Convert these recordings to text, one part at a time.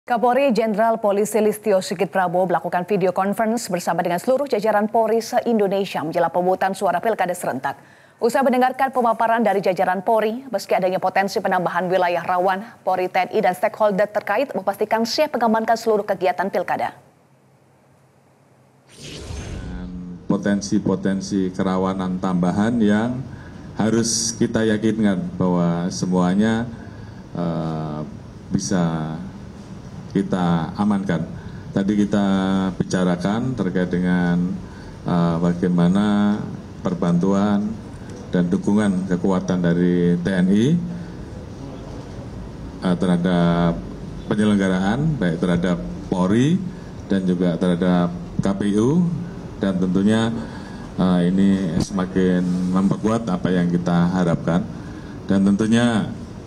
Kapolri Jenderal Polisi Listio Sigit Prabowo melakukan video conference bersama dengan seluruh jajaran Polri se-Indonesia menjelang pemungutan suara pilkada serentak. Usai mendengarkan pemaparan dari jajaran Polri, meski adanya potensi penambahan wilayah rawan, Polri, TNI, dan stakeholder terkait memastikan siap mengamankan seluruh kegiatan pilkada. Potensi-potensi kerawanan tambahan yang harus kita yakinkan bahwa semuanya bisa kita amankan. Tadi kita bicarakan terkait dengan bagaimana perbantuan dan dukungan kekuatan dari TNI terhadap penyelenggaraan, baik terhadap Polri dan juga terhadap KPU, dan tentunya ini semakin memperkuat apa yang kita harapkan, dan tentunya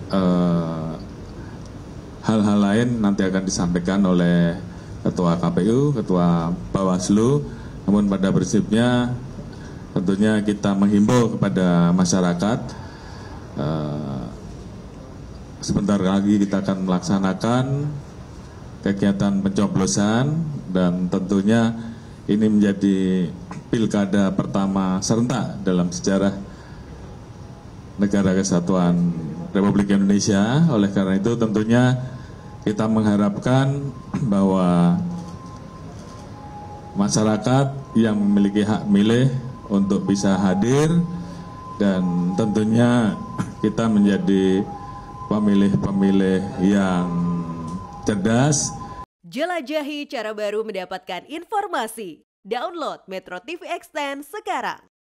hal-hal lain nanti akan disampaikan oleh Ketua KPU, Ketua Bawaslu. Namun pada prinsipnya tentunya kita menghimbau kepada masyarakat, sebentar lagi kita akan melaksanakan kegiatan pencoblosan, dan tentunya ini menjadi pilkada pertama serentak dalam sejarah Negara Kesatuan Republik Indonesia. Oleh karena itu tentunya kita mengharapkan bahwa masyarakat yang memiliki hak milih untuk bisa hadir, dan tentunya kita menjadi pemilih-pemilih yang cerdas. Jelajahi cara baru mendapatkan informasi. Download Metro TV Extend sekarang.